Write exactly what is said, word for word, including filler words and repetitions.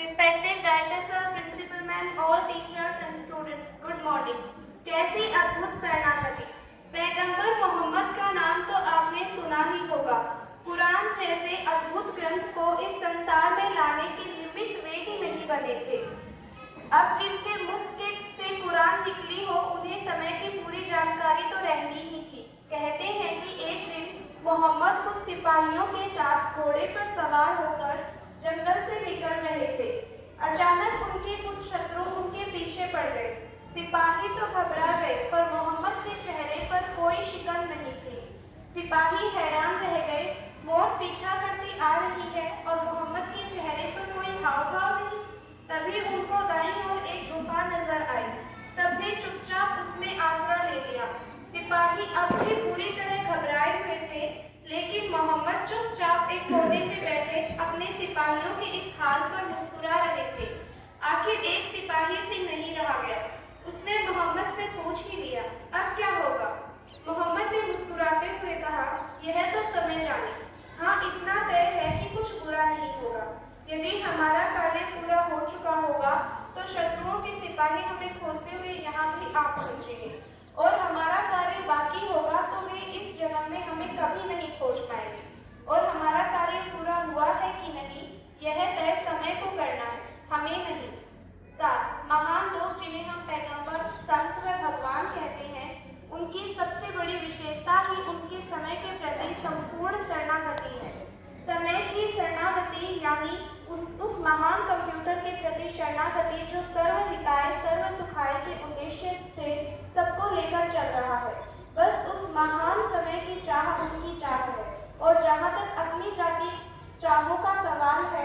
Respected director sir, principal ma'am, all teachers and students, good morning. कैसी अद्भुत शरणागति। पैगंबर मोहम्मद का नाम तो आपने सुना ही होगा। कुरान जैसे अद्भुत ग्रंथ को इस संसार में लाने के निमित्त वे ही नहीं बने थे। अब जिनके मुख से कुरान निकली हो उन्हें समय की पूरी जानकारी तो रहनी ही थी। कहते हैं कि एक दिन मोहम्मद कुछ सिपाहियों के साथ घोड़े पर सवार होकर जंगल से निकल रहे थे। अचानक उनके कुछ शत्रु उनके पीछे पड़ गए। सिपाही तो घबरा गए, पर मोहम्मद के चेहरे पर कोई शिकन नहीं थी। सिपाही हैरान रह गए, मौत पीछा करती आ रही है और मोहम्मद के चेहरे पर कोई हाव भाव नहीं। तभी उनको दाईं ओर एक गुफा नजर आई। सबने चुपचाप उसमें आसरा ले लिया। सिपाही अब भी पूरी तरह घबराए हुए थे, लेकिन मोहम्मद चुपचाप एक कोने में बैठे अपने सिपाहियों के इस हाल पर मुस्कुरा रहे थे। आखिर एक सिपाही से नहीं रहा गया। उसने मोहम्मद से पूछ ही लिया, अब क्या होगा? मोहम्मद ने मुस्कुराते हुए कहा, यह तो समय जाने। हाँ, इतना तय है कि कुछ बुरा नहीं होगा। यदि हमारा कार्य पूरा हो चुका होगा तो शत्रुओं के सिपाही हमें खोजते हुए यहाँ भी आ पहुँचेंगे, और हमारा कार्य बाकी होगा तो वे इस जन्म में हमें कभी नहीं खोज पाएंगे। और हमारा कार्य पूरा हुआ है कि नहीं, यह तय समय को करना है, हमें नहीं। साथ महान लोग जिन्हें हम पैगंबर, संत व भगवान कहते हैं, उनकी सबसे बड़ी विशेषता ही उनके समय के प्रति संपूर्ण शरणागति है। समय की शरणागति यानी उस महान कंप्यूटर के प्रति शरणागति जो सर्वहिताय सर्व सुखाय के उद्देश्य से सबको लेकर चल रहा है। बस उस महान समय की चाह उनकी चाह है। और जहाँ तक अपनी जाति चाहों का सवाल